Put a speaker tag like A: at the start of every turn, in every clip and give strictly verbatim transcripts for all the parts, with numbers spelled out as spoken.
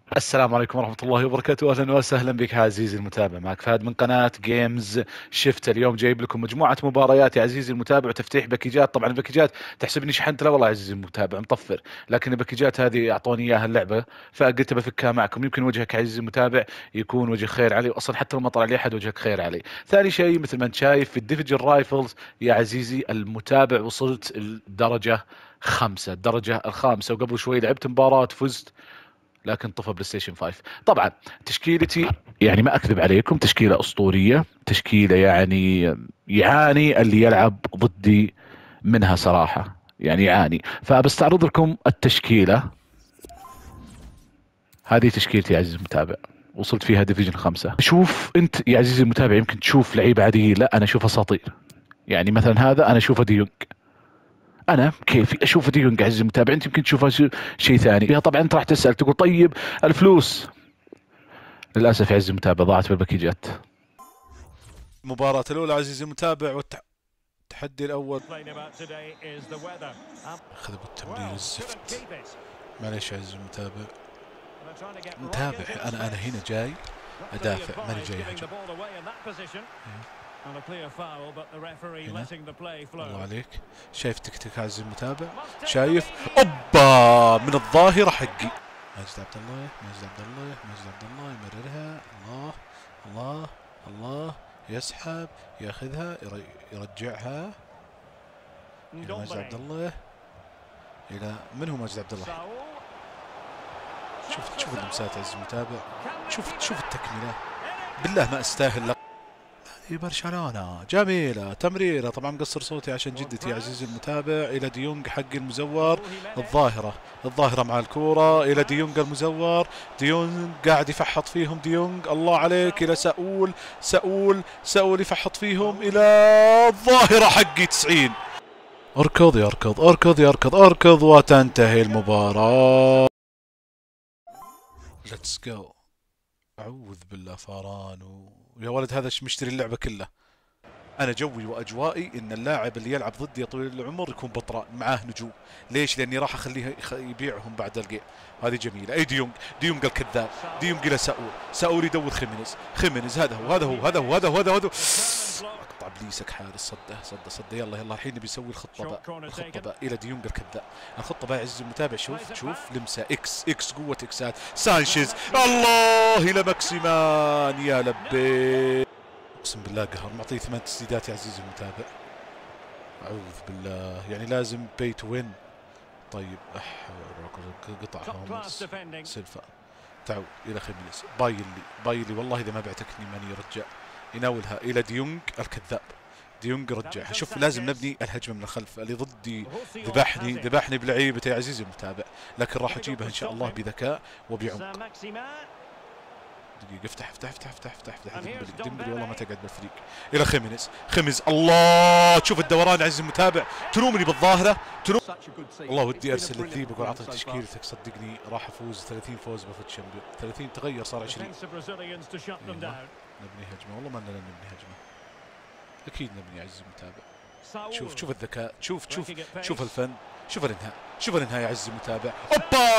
A: السلام عليكم ورحمة الله وبركاته. أهلا وسهلا بك عزيزي المتابع، معك فهد من قناة جيمز شفت. اليوم جايب لكم مجموعة مباريات يا عزيزي المتابع وتفتيح باكجات. طبعا الباكجات تحسبني شحنت، لا والله يا عزيزي المتابع مطفر، لكن الباكجات هذه أعطوني إياها اللعبة فقلت بفكها معكم. يمكن وجهك عزيزي المتابع يكون وجه خير علي، وأصلا حتى لو ما طلع لي أحد وجهك خير علي. ثاني شيء مثل ما أنت شايف في الديفيجن رايفلز يا عزيزي المتابع وصلت الدرجة خمسة، الدرجة الخامسة، وقبل شوي لعبت مباراة فزت لكن طفى بلاي ستيشن خمسة. طبعا تشكيلتي يعني ما اكذب عليكم تشكيله اسطوريه، تشكيله يعني يعاني اللي يلعب ضدي منها صراحه، يعني يعاني. فبستعرض لكم التشكيله. هذه تشكيلتي يا عزيزي المتابع، وصلت فيها ديفيجن خمسة. شوف انت يا عزيزي المتابع يمكن تشوف لعيبه عاديه، لا انا اشوف اساطير. يعني مثلا هذا انا اشوفه ديونج، انا كيفي اشوف ديونج عزيزي المتابع، انت يمكن تشوفها شيء ثاني. فيها طبعا انت راح تسال تقول طيب الفلوس، للاسف يا عزيزي المتابع ضاعت بالباكيجات.
B: المباراة الأولى عزيزي المتابع والتحدي الأول. خذ ابو التمرير الزفت. معليش يا عزيزي المتابع، متابع. أنا أنا هنا جاي أدافع، ماني جاي أهجم. هنا الله عليك، شايف تكتيك عزيزي المتابع، شايف أوبا من الظاهرة حقي. ماجد عبد الله، ماجد عبد الله، ماجد عبد الله يمررها. الله الله الله، يسحب ياخذها يرجعها الى ماجد عبد الله. الى من هو ماجد عبد الله؟ شوف شوف اللمسات عزيزي المتابع، شوف شوف التكمله، بالله ما استاهل لك. هذه برشلونه جميله تمريره. طبعا مقصر صوتي عشان جدتي عزيزي المتابع. الى ديونج حق المزور، الظاهره الظاهره مع الكوره الى ديونج المزور. ديونج قاعد يفحط فيهم ديونج، الله عليك. الى ساول ساول ساول يفحط فيهم الى الظاهره حقي تسعين. اركض يركض اركض يركض اركض وتنتهي المباراة. ليتس جو. اعوذ بالله فاران و... يا ولد هذا مشتري اللعبة كلها. انا جوي واجوائي ان اللاعب اللي يلعب ضدي طويل العمر يكون بطران معاه نجوم. ليش؟ لاني راح اخليه يبيعهم بعد الجيم. هذه جميله. اي ديونج ديونج الكذاب. ديونج الى ساول ساول يدور خيمينيز خيمينيز هذا هو هذا هو هذا هو هذا هو هذا هو اقطع ابليسك حارس. صده صده صده. يلا يلا الحين بيسوي الخطه باء. الخطه باء الى ديونج الكذاب. الخطه باء عزيزي المتابع. شوف شوف لمسه اكس اكس قوه اكسات. سانشيز الله الى ماكسيمان يا لبي. اقسم بالله قهر. معطيه ثمان تسديدات يا عزيزي المتابع. اعوذ بالله، يعني لازم بي تو وين. طيب اح قطع سلفا. تعو الى خيمينيز. بايلي بايلي والله اذا ما بعتكني ماني رجع. يناولها الى ديونج الكذاب. ديونج رجعها. شوف لازم نبني الهجمه من الخلف. اللي ضدي ذبحني ذبحني بلعيبته يا عزيزي المتابع، لكن راح اجيبها ان شاء الله بذكاء وبعمق. دقيقة افتح افتح افتح افتح افتح افتح ديمبلي ديمبلي والله ما تقعد بالفريق. الى خيمينيز خيمينيز الله تشوف الدوران عزيزي المتابع. تلومني بالظاهرة تلوم. والله ودي ارسل الذيب اقول اعطني تشكيلتك، صدقني راح افوز ثلاثين فوز بفوت شامبيون. ثلاثين تغير صار عشرين. نبني هجمة والله ما لنا نبني هجمة. اكيد نبني عزيزي المتابع. شوف شوف الذكاء، شوف شوف شوف الفن، شوف الانهاء، شوف الانهاء يا عزيزي المتابع. اوبا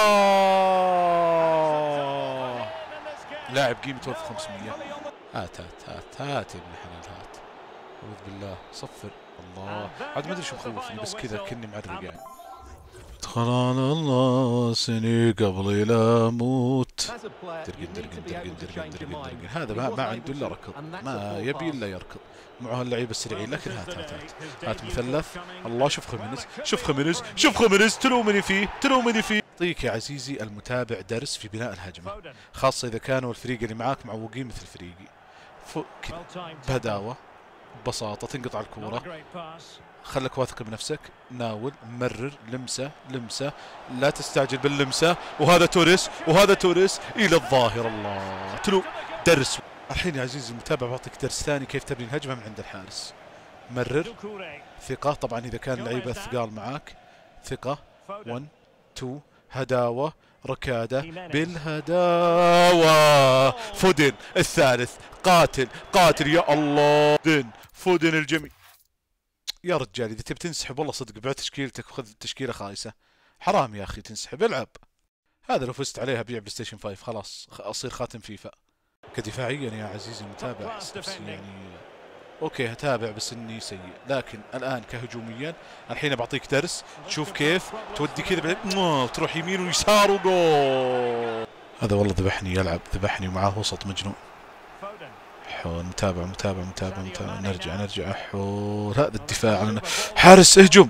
B: لاعب قيمته ألف وخمسمية. هات هات هات هات يا ابن الحلال هات. اعوذ بالله صفر. الله عاد ما ادري شو مخوفني بس كذا كني معرق يعني. ادخل على الله سني قبل لا اموت. درقن درقن درقن درقن درقن درقن. هذا ما, ما عنده الا ركض، ما يبي الا يركض. معه اللعيبه السريعين، لكن هات هات هات هات مثلث. الله شوف خيمينيز شوف خيمينيز شوف خيمينيز. تلومني فيه تلومني فيه. اعطيك يا عزيزي المتابع درس في بناء الهجمه، خاصه اذا كانوا الفريق اللي معاك معوقين مثل فريقي. بهداوه ببساطه تنقطع الكوره، خلك واثق بنفسك، ناول مرر لمسه لمسه، لا تستعجل باللمسه. وهذا توريس وهذا توريس الى الظاهر. الله تلو درس. الحين يا عزيزي المتابع بعطيك درس ثاني كيف تبني الهجمه من عند الحارس. مرر ثقه، طبعا اذا كان اللعيبه ثقال معاك ثقه. واحد اثنين هداوه ركاده بالهداوه. فودن الثالث قاتل قاتل يا الله. فودن فودن الجميل. يا رجال اذا تبي تنسحب والله صدق بيع تشكيلتك وخذ تشكيله خايسه. حرام يا اخي تنسحب. العب هذا لو فزت عليها بيع بلاي ستيشن خمسة خلاص اصير خاتم فيفا. كدفاعيا يا عزيزي المتابع احس نفسي يعني اوكي هتابع بس اني سيء، لكن الان كهجوميا الحين بعطيك درس. شوف كيف تودي كذا بعدين تروح يمين ويسار وجول. هذا والله ذبحني يلعب، ذبحني ومعاه وسط مجنون. حول متابع متابع متابع متابع نرجع نرجع حول هذا الدفاع على حارس اهجم.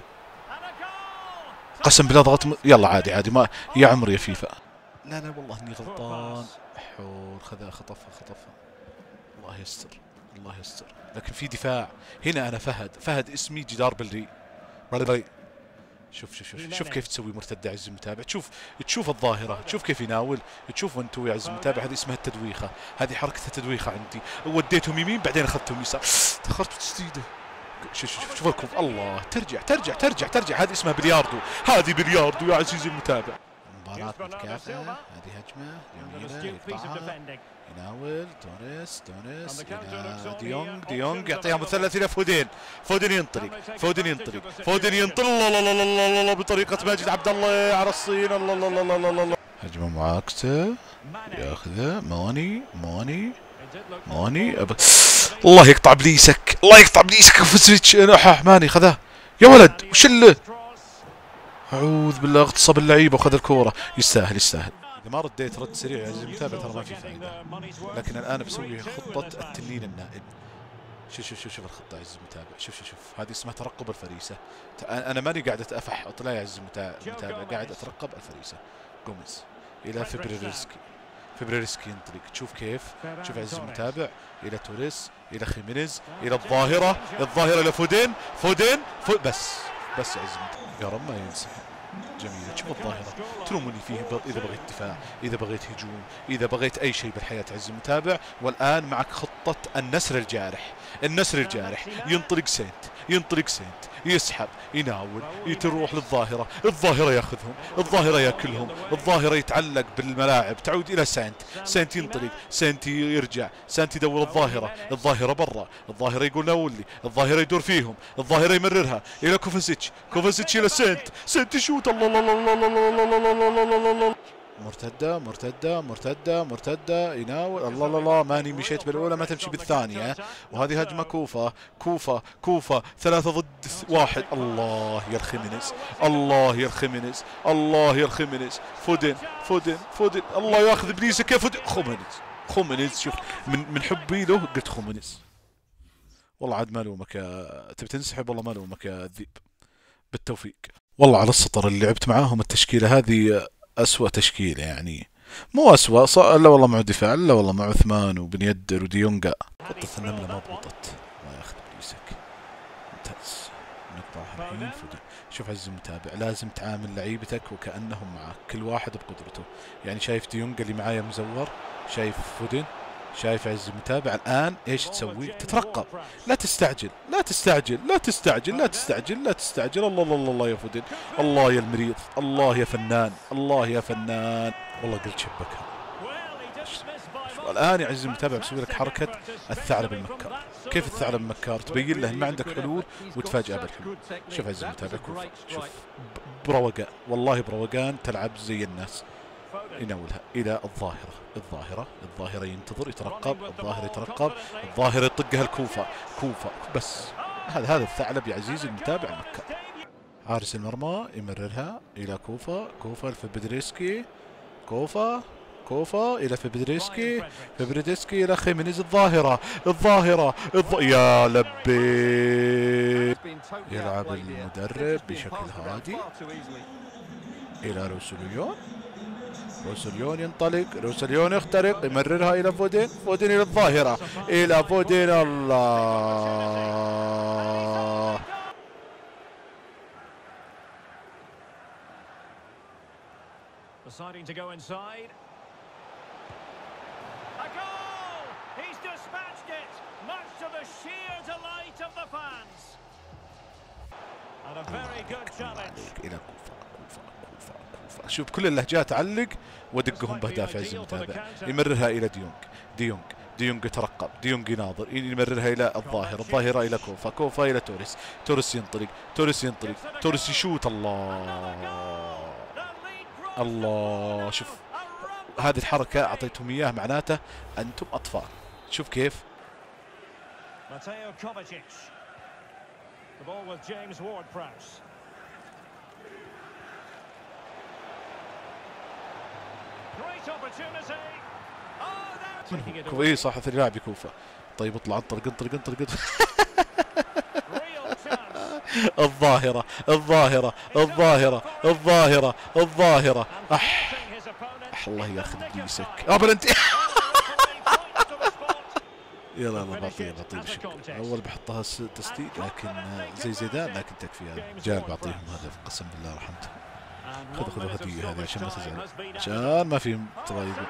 B: قسم بالله ضغط م... يلا عادي عادي ما يا عمري يا فيفا. لا لا والله اني غلطان. حول خذها خطفها خطفها. الله يستر الله يستر. لكن في دفاع هنا. انا فهد فهد اسمي جدار بالري. شوف شوف شوف شوف كيف تسوي مرتده عز المتابع. تشوف تشوف الظاهره، تشوف كيف يناول، تشوف وين تو يا عز المتابع. هذه اسمها التدويخه، هذه حركه التدويخه عندي. وديتهم يمين بعدين اخذتهم يسار، تاخرت بتسديده. شوف شوف شوف لكم الله ترجع ترجع ترجع ترجع. هذه اسمها بلياردو، هذه بلياردو يا عزيزي المتابع. مباراة متكافئة. هذه هجمة جميلة يقطعها يناول تونس تونس إلى ديونج ديونج يعطيها مثلث إلى فودين. فودين ينطلق فودين ينطلق فودين ينطلق الله الله الله الله الله بطريقة ماجد عبد الله على الصين. الله الله الله الله الله. هجمة معاكسة ياخذها موني موني موني أب... الله يقطع بليسك الله يقطع بليسك. فسريتش ماني خذاه يا ولد وش اللي أعوذ بالله. اغتصب اللعيبة وخذ الكورة. يستاهل يستاهل. إذا ما رديت رد سريع يا عزيزي المتابع ترى ما في فائدة. لكن الآن بسوي خطة التنين النائب. شوف شوف شوف شوف الخطة يا عزيزي المتابع. شوف شوف شوف هذه اسمها ترقب الفريسة. أنا ماني قاعد أتفح لا يا عزيزي المتابع، قاعد أترقب الفريسة. جوميز إلى فبريرسكي. فبريرسكي ينطلق. تشوف كيف شوف يا عزيزي المتابع إلى توريس إلى خيمينيز إلى الظاهرة الظاهرة إلى فودين فودين فو... بس بس يا عزيزي المتابع يا رب ما ينسحب. جميلة. شوف الظاهرة تلومني فيه إذا بغيت دفاع، إذا بغيت هجوم، إذا بغيت أي شيء بالحياة عز المتابع. والآن معك خطة النسر الجارح. النسر الجارح ينطلق سنت ينطلق سنت يسحب يناول يتروح للظاهرة. الظاهرة ياخذهم الظاهرة ياكلهم. الظاهرة يتعلق بالملاعب تعود إلى سنت. سنت ينطلق سنت يرجع سنت يدور الظاهرة. الظاهرة برا. الظاهرة يقول ناول لي. الظاهرة يدور فيهم. الظاهرة يمررها إلى كوفاسيتش. كوفاسيتش إلى سنت. سنت يشوت الله الله الله الله الله الله الله الله الله. مرتدة مرتدة مرتدة مرتدة يناول الله الله الله. ماني مشيت بالأولى ما تمشي بالثانية. وهذه هجمة كوفة كوفة كوفة ثلاثة ضد واحد. الله يا الخيمينيز الله يا الخيمينيز الله يا الخيمينيز. فودن فودن فودن الله ياخذ بليسه كيف فودن. خومينيز خومينيز شوف من من حبي له قلت خومينيز. والله عاد ما لومك يا تبي تنسحب والله ما لومك يا الذيب. بالتوفيق. والله على السطر اللي لعبت معاهم التشكيلة هذه أسوأ تشكيلة يعني مو أسوأ ص... لا والله مع دفاع لا والله مع عثمان وبن يدر وديونجا. خطة النملة ما ضبطت. ما ياخذ بليسك ممتاز. نقطعها الحين فودن. شوف عز المتابع لازم تعامل لعيبتك وكأنهم معك كل واحد بقدرته. يعني شايف ديونجا اللي معايا مزور، شايف فودن، شايف عز المتابع الآن ايش تسوي؟ تترقب. لا تستعجل لا تستعجل لا تستعجل لا تستعجل لا تستعجل. الله الله الله يا فودن. الله يا المريض. الله يا فنان. الله يا فنان. والله قلت شبكها. الآن يا عزيزي المتابع بسوي لك حركة الثعلب المكار. كيف الثعلب المكار؟ تبين له ان ما عندك حلول وتفاجأ بالحلول. شوف عزيزي المتابع كوفة. شوف بروقان والله بروقان تلعب زي الناس. يناولها إلى الظاهرة. الظاهرة الظاهرة ينتظر يترقب. الظاهرة يترقب. الظاهرة يطقها الكوفة. كوفة بس. هذا هذا الثعلب يا عزيزي المتابع المكار. حارس المرمى يمررها إلى كوفة. كوفة لفبدريسكي. كوفة كوفا إلى فبدريسكي. فبدريسكي إلى خيمينيز. الظاهرة الظاهرة الظ... يا لبي. يلعب المدرب بشكل هادي إلى روسوليون. روسوليون ينطلق. روسوليون يخترق يمررها إلى فودين. فودين إلى الظاهرة إلى فودين. الله deciding to go inside. A goal! He's dispatched it, much to the sheer delight of the fans. And a very good challenge. إلى كوفة كوفة كوفة كوفة. شوف كل اللهجات علق ودقهم بأهداف عز المتابع. يمررها إلى ديونج. ديونج ديونج يترقب. ديونج يناظر يمررها إلى الظاهرة. الظاهرة إلى كوفة. كوفة إلى توريس. توريس ينطلق. توريس ينطلق. توريس يشوت. الله الله شوف هذه الحركة أعطيتهم إياه معناته أنتم أطفال. شوف كيف
C: Mateo Kovacic. The ball with James Ward-Prowse. Great opportunity. Oh, that's taking it away.
B: كويس صح ثري لاعب كوفة. طيب اطلع انطلق انطلق انطلق
C: Real chance.
B: الظاهرة الظاهرة الظاهرة الظاهرة الظاهرة أح
C: His opponent.
B: أح الله ياخذ بيسك اه بلنتي يلا يلا بعطيه بعطيه بشكل اول بحطها تسديد لكن زي زيدان لكن تكفي هذا جاب بعطيهم هدف قسم بالله رحمته. خذوا خذوا هديه هذه عشان ما تزعل عشان ما في تضايقوا.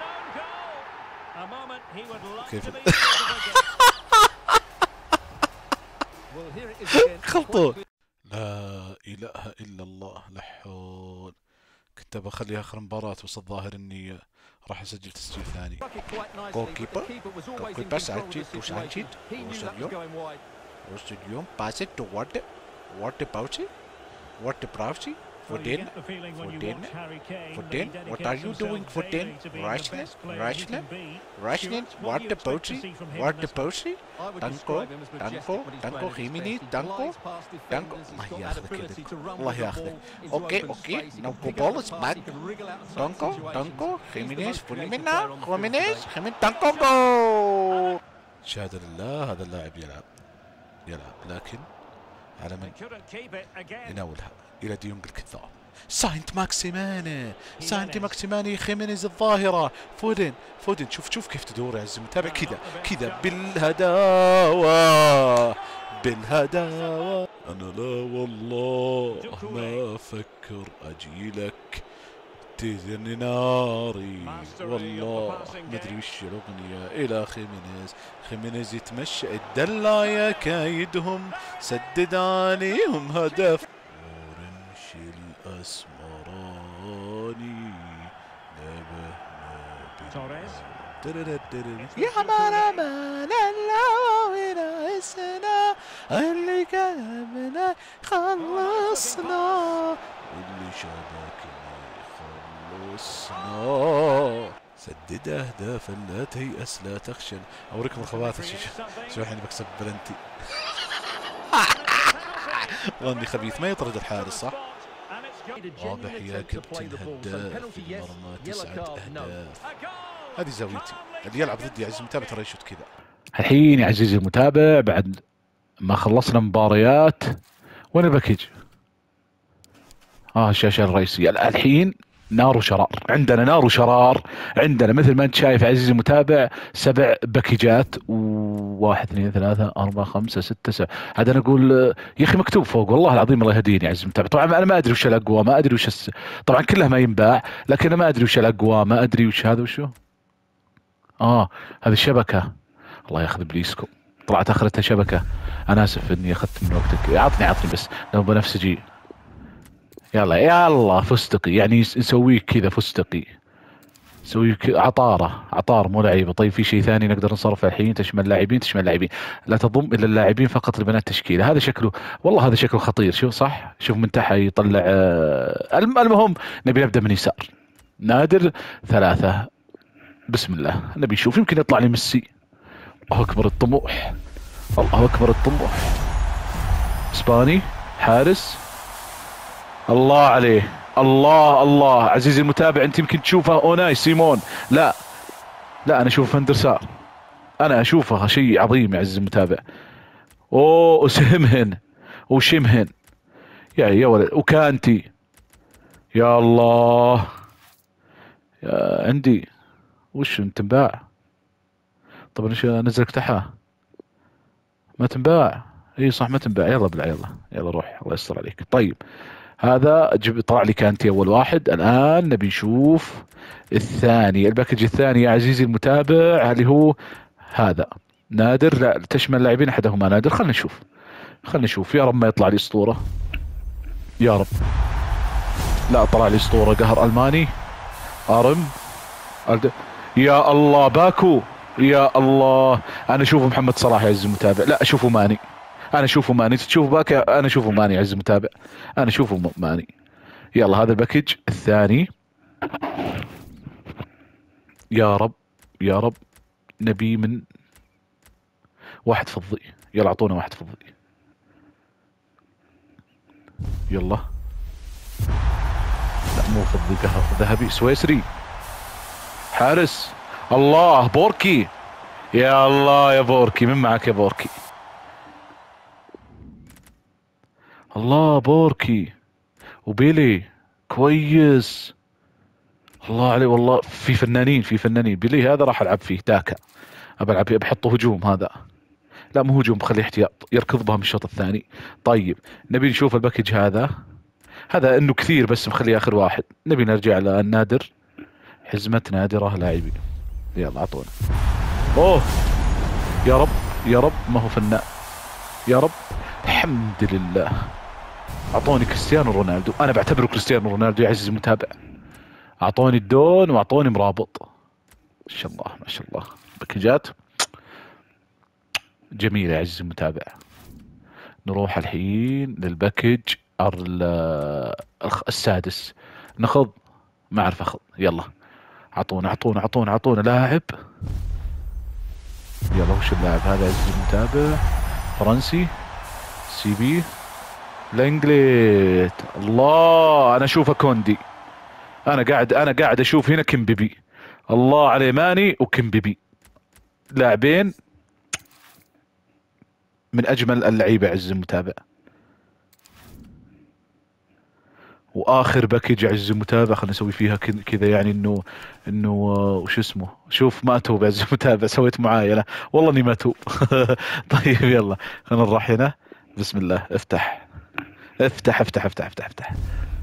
B: كيف خلطوا لا اله الا الله لا حول. كنت بخلي اخر مباراة بس الظاهر اني راح اسجل تسجيل ثاني. جول كيبر جول كيبر ساعتين وساعتين وسجلون وسجلون باسيت تو وات وات باوتي وات براوسي فودين فودين فودين what are you doing فودين راشلين راشلين راشلين وات باوتي وات باوتي دانكو دانكو دانكو خيميني دانكو دانكو الله ياخذك الله ياخذك. اوكي اوكي نوكو بولس باك دانكو دانكو خيمينيز فوليمينا خيمينيز خيمين دانكو جول. شهادة لله هذا اللاعب يلعب يلعب لكن على من يناولها إلى ديونج الكذاب. ساينت ماكسيماني ساينت ماكسيماني خيمينيز الظاهرة فودن فودن شوف شوف كيف تدور يا عزيزي المتابع كذا كذا بالهداوة بالهداوة. أنا لا والله ما أفكر أجيلك تزني ناري والله ما ادري وش الاغنيه. الى خيمينيز خيمينيز يتمشى الدلايه كايدهم سدد عليهم هدف. ورمش الاسمراني نبه يا حمار مان الله وين السنا اللي كلامنا خلصنا اللي شبكنا خلصنا. سدد اهدافا لا تيأس لا تخشى. اوريكم الخباثه شو الحين بكسب بلنتي. ظني خبيث ما يطرد الحارس صح؟ واضح يا كابتن هداف في المرمى تسعة اهداف. هذه زاويتي اللي يلعب ضدي عزيزي المتابع ترى يشوت كذا.
A: الحين يا عزيزي المتابع بعد ما خلصنا مباريات وين الباكج؟ اه الشاشه الرئيسيه. الحين نار وشرار عندنا نار وشرار عندنا مثل ما انت شايف عزيزي المتابع سبع باكيجات وواحد اثنين ثلاثة أربعة خمسة ستة سبعة. هذا انا اقول يا اخي مكتوب فوق والله العظيم الله يهديني عزيزي المتابع. طبعا انا ما ادري وش الاقوى ما ادري وش الس... طبعا كلها ما ينباع لكن انا ما ادري وش الاقوى ما ادري وش هذا وشو. اه هذه الشبكة الله ياخذ ابليسكم طلعت اخرتها شبكة. انا اسف اني اخذت من وقتك. عطني عطني بس لو بنفسجي. يلا يلا فستقي يعني نسويه كذا فستقي نسويه عطاره عطار مو لعيبه. طيب في شيء ثاني نقدر نصرفه الحين تشمل لاعبين تشمل لاعبين لا تضم الا اللاعبين فقط البنات تشكيله. هذا شكله والله هذا شكله خطير. شوف صح شوف من تحت يطلع. المهم نبي نبدا من يسار. نادر ثلاثه بسم الله نبي نشوف يمكن يطلع لي ميسي. الله اكبر الطموح الله اكبر الطموح. اسباني حارس الله عليه الله الله. عزيزي المتابع انت يمكن تشوفها اوناي سيمون لا لا انا اشوف فاندر سار. انا اشوفها شيء عظيم يا عزيزي المتابع. اوه سمهن وشمهن يا يا ولد وكانتي يا الله يا عندي وش تنباع. طب ايش انزلك تحها ما تنباع. اي صح ما تنباع. يلا بالله يلا يلا روح الله يستر عليك. طيب هذا جب طلع لي كانتي اول واحد. الان نبي نشوف الثاني الباكج الثاني يا عزيزي المتابع اللي هو هذا نادر. لا تشمل لاعبين احدهما نادر. خلنا نشوف خلنا نشوف يا رب ما يطلع لي اسطوره يا رب. لا طلع لي اسطوره قهر الماني ارم ألد... يا الله باكو يا الله. انا اشوفه محمد صلاح يا عزيزي المتابع. لا اشوفه ماني انا اشوفه ماني. تشوف باك انا اشوفه ماني عز المتابع. انا اشوفه ماني. يلا هذا الباكج الثاني يا رب يا رب نبي من واحد فضي. يلا اعطونا واحد فضي. يلا لا مو فضي، ذهبي سويسري. حارس. الله بوركي. يا الله يا بوركي، من معك يا بوركي؟ الله بوركي وبيلي كويس. الله عليه والله، في فنانين في فنانين. بيلي هذا راح العب فيه داكا، ابى العب فيه، بحطه هجوم. هذا لا مو هجوم، بخليه احتياط يركض بها من الشوط الثاني. طيب نبي نشوف الباكج هذا. هذا انه كثير بس مخليه اخر واحد. نبي نرجع للنادر. حزمة نادرة لاعبين. يلا اعطونا. اوه يا رب يا رب ما هو فنان. يا رب الحمد لله. اعطوني كريستيانو رونالدو. انا بعتبره كريستيانو رونالدو يا عزيزي المتابع. اعطوني الدون واعطوني مرابط. ما شاء الله ما شاء الله. باكجات جميلة يا عزيزي المتابع. نروح الحين للباكج السادس. ناخذ ما اعرف اخذ. يلا اعطونا اعطونا اعطونا اعطونا لاعب. يلا وش اللاعب هذا يا عزيزي المتابع؟ فرنسي سي بي لانجليت. الله انا اشوفه كوندي. انا قاعد انا قاعد اشوف هنا كيمبيبي. الله عليه ماني وكيمبيبي لاعبين من اجمل اللعيبه يا عزيزي المتابع. واخر باكج يا عزيزي المتابع خلينا نسوي فيها كذا يعني انه انه وش اسمه. شوف ما اتوب يا عزيزي المتابع، سويت معاينه والله اني ما اتوب. طيب يلا خلينا نروح هنا. بسم الله. افتح افتح افتح افتح افتح افتح.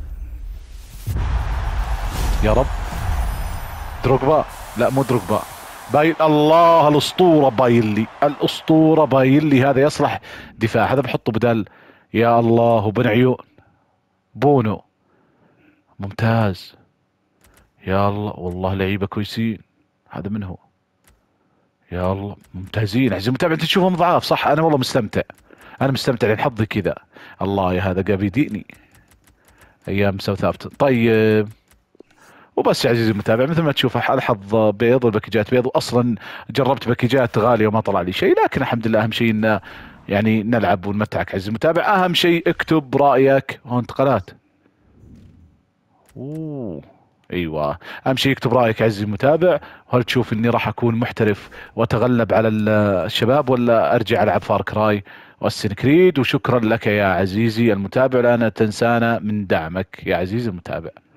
A: يا رب. دروجبا. لا مو دروجبا. باين. الله الاسطوره بايلي. الاسطوره بايلي هذا يصلح دفاع. هذا بحطه بدال. يا الله وبن عيون. بونو ممتاز. يا الله والله لعيبه كويسين. هذا من هو؟ يا الله ممتازين. عزيزي المتابع انت تشوفهم ضعاف صح. انا والله مستمتع. انا مستمتع لان حظي كذا. الله يا هذا قام يديني ايام ساوثهامبتون. طيب وبس يا عزيزي المتابع مثل ما تشوف الحظ بيض والباكجات بيض. واصلا جربت باكجات غاليه وما طلع لي شيء، لكن الحمد لله اهم شيء ان يعني نلعب ونمتعك عزيزي المتابع. اهم شيء اكتب رايك. هون انتقالات. اوه ايوه اهم شيء اكتب رايك عزيزي المتابع. وهل تشوف اني راح اكون محترف واتغلب على الشباب ولا ارجع العب فار كراي واسن كريد. وشكرا لك يا عزيزي المتابع، لا تنسانا من دعمك يا عزيزي المتابع.